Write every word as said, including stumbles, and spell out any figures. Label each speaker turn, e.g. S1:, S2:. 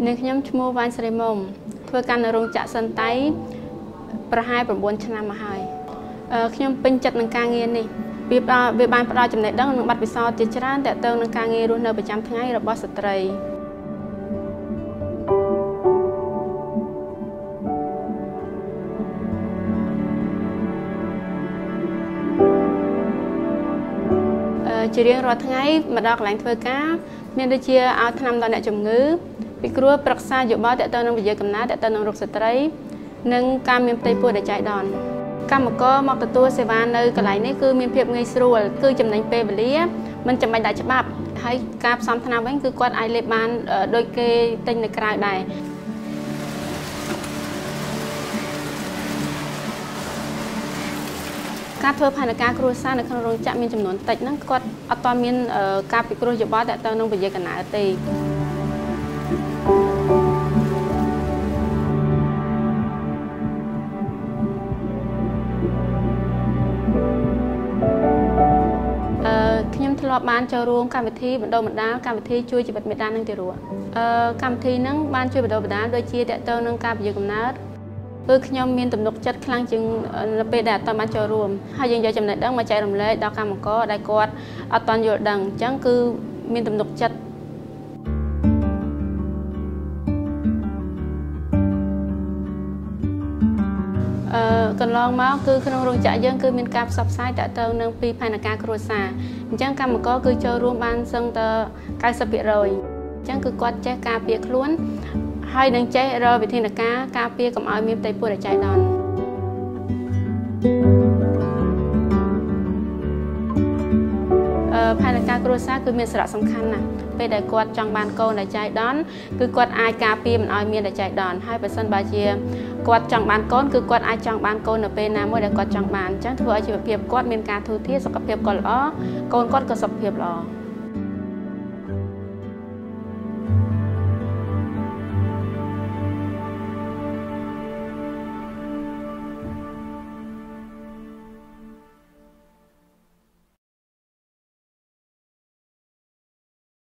S1: Nên nhóm mua Ven Srey Momធ្វើការនៅរោងចក្រ Zhen Tai ប្រហែលnineឆ្នាំមកហើយខ្ញុំពេញចិត្តនឹងការងារនេះវាវាបានផ្ដល់ចំណេះដឹងនិងបទពិសោធន៍ជាច្រើនទាក់ទងនឹងការងាររស់នៅប្រចាំថ្ងៃរបស់ស្ត្រីជារៀងរាល់ថ្ងៃមកដល់កន្លែងធ្វើការមានដូចជាឲ្យថ្នាំដល់អ្នកជំងឺពិគ្រោះប្រឹក្សាយោបល់ទាក់ទងនឹងវិយាកំណើតទាក់ទងនឹងរោគស្ត្រីនិងការមានផ្ទៃពោះដែលចៃដន្យកម្មករមកទទួលសេវានៅកន្លែងនេះគឺមានភាពងាយស្រួលគឺចំណេញពេលវេលាមិនចាំបាច់ដាក់ច្បាប់ហើយការផ្សំថ្នាំវិញគឺគាត់អាចលេបបានដូចគេទិញនៅក្រៅដែរការធ្វើផែនការគ្រួសារនៅក្នុងរោងចក្រមានចំនួនតិចហ្នឹងគាត់អត់ទាន់មានការពិគ្រោះយោបល់ទាក់ទងនឹងវិយាកំណើតទេខ្ញុំធ្លាប់បានចូលរួមកម្មវិធីបណ្ដុះបណ្ដាលកម្មវិធីជួយជីវិតមេដានិងទារកកម្មវិធីហ្នឹងបានជួយបណ្ដុះបណ្ដាលដូចជាទាក់ទងនឹងការវិយាកំណើតគឺខ្ញុំមានទំនុកចិត្តខ្លាំងជាងនៅពេលដែលអត់បានចូលរួមហើយយើងយកចំណេះដឹងមកចែករំលែកដល់កម្មករដែលគាត់អត់ទាន់យល់ដឹងអញ្ចឹងគឺមានទំនុកចិត្តអឺកន្លងមកគឺក្នុងរោងចក្រយើងគឺមានការផ្សព្វផ្សាយតាក់ទងនឹងពីផែនការគ្រួសារអញ្ចឹងកម្មករគឺចូលរួមបានសឹងតែninety percentអញ្ចឹងគឺគាត់ចេះការពារខ្លួនហើយនឹងចេះរកវិធានការការពារកុំឲ្យមានផ្ទៃពោះដែលចៃដន្យអឺផែនការគ្រួសារគឺមានសារៈសំខាន់ណាស់ពេលដែលគាត់ចង់បានកូនដែលចៃដន្យគឺគាត់អាចការពារមិនឲ្យមានដែលចៃដន្យហើយបើសិនបើជាគាត់ចង់បានកូនគឺគាត់អាចចង់បានកូននៅពេលណាមួយដែលគាត់ចង់បានអញ្ចឹងធ្វើឲ្យជីវភាពគាត់មានការធូរធារសុខភាពគាត់ល្អកូនគាត់ក៏សុខភាពល្អ